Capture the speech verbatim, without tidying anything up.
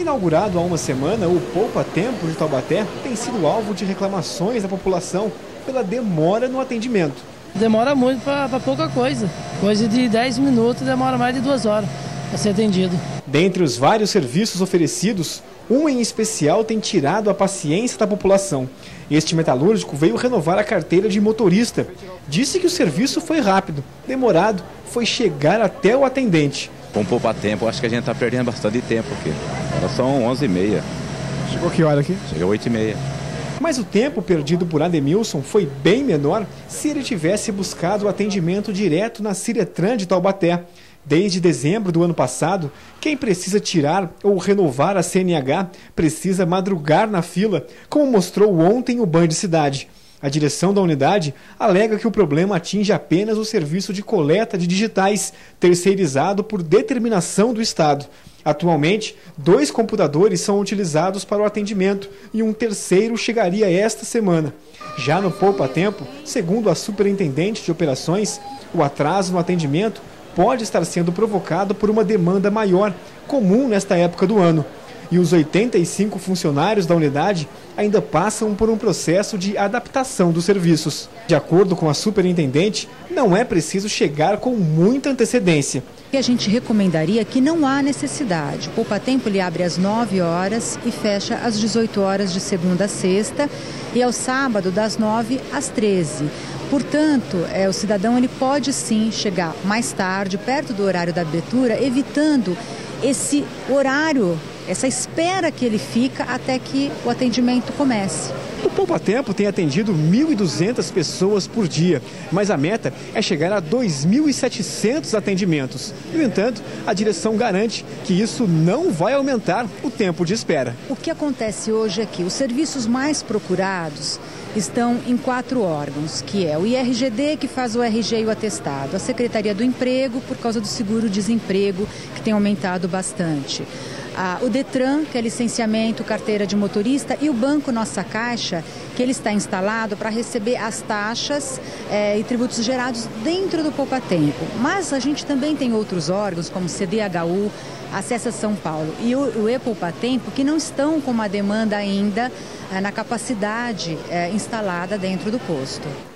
Inaugurado há uma semana, o Poupa Tempo de Taubaté tem sido alvo de reclamações da população pela demora no atendimento. Demora muito para pouca coisa. Coisa de dez minutos demora mais de duas horas para ser atendido. Dentre os vários serviços oferecidos, um em especial tem tirado a paciência da população. Este metalúrgico veio renovar a carteira de motorista. Disse que o serviço foi rápido, demorado foi chegar até o atendente. Com poupa tempo, acho que a gente está perdendo bastante tempo aqui. Agora são onze e meia. Chegou que hora aqui? Chegou oito e meia. Mas o tempo perdido por Ademilson foi bem menor se ele tivesse buscado o atendimento direto na Ciretran de Taubaté. Desde dezembro do ano passado, quem precisa tirar ou renovar a C N H precisa madrugar na fila, como mostrou ontem o Band Cidade. A direção da unidade alega que o problema atinge apenas o serviço de coleta de digitais, terceirizado por determinação do Estado. Atualmente, dois computadores são utilizados para o atendimento e um terceiro chegaria esta semana. Já no Poupa Tempo, segundo a superintendente de operações, o atraso no atendimento pode estar sendo provocado por uma demanda maior, comum nesta época do ano. E os oitenta e cinco funcionários da unidade ainda passam por um processo de adaptação dos serviços. De acordo com a superintendente, não é preciso chegar com muita antecedência. E a gente recomendaria que não há necessidade. O Poupa Tempo ele abre às nove horas e fecha às dezoito horas de segunda a sexta e ao sábado das nove às treze. Portanto, é, o cidadão ele pode sim chegar mais tarde, perto do horário da abertura, evitando esse horário, essa espera que ele fica até que o atendimento comece. O Poupa Tempo tem atendido mil e duzentas pessoas por dia, mas a meta é chegar a dois mil e setecentos atendimentos. No entanto, a direção garante que isso não vai aumentar o tempo de espera. O que acontece hoje é que os serviços mais procurados estão em quatro órgãos, que é o I R G D, que faz o R G e o atestado, a Secretaria do Emprego, por causa do seguro-desemprego, que tem aumentado bastante. Ah, o Detran, que é licenciamento, carteira de motorista, e o Banco Nossa Caixa, que ele está instalado para receber as taxas eh, e tributos gerados dentro do Poupa Tempo. Mas a gente também tem outros órgãos, como C D H U, Acessa São Paulo e o, o E-Poupa Tempo, que não estão com uma demanda ainda eh, na capacidade eh, instalada dentro do posto.